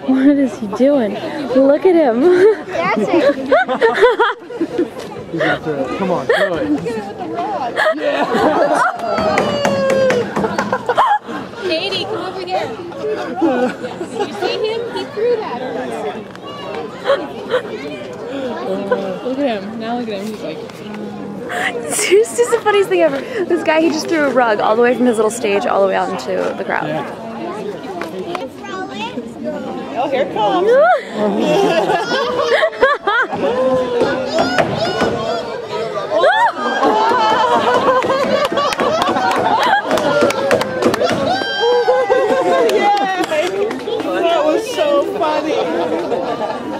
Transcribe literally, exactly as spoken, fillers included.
What is he doing? Look at him. Dancing. You got to, come on, do it. Get it with the rod. Yeah. Katie, come over here. You see him? He threw that already. Look at him. Now look at him. He's like... This is the funniest thing ever. This guy, he just threw a rug all the way from his little stage all the way out into the crowd. Yeah. Oh, here it comes. That was so funny.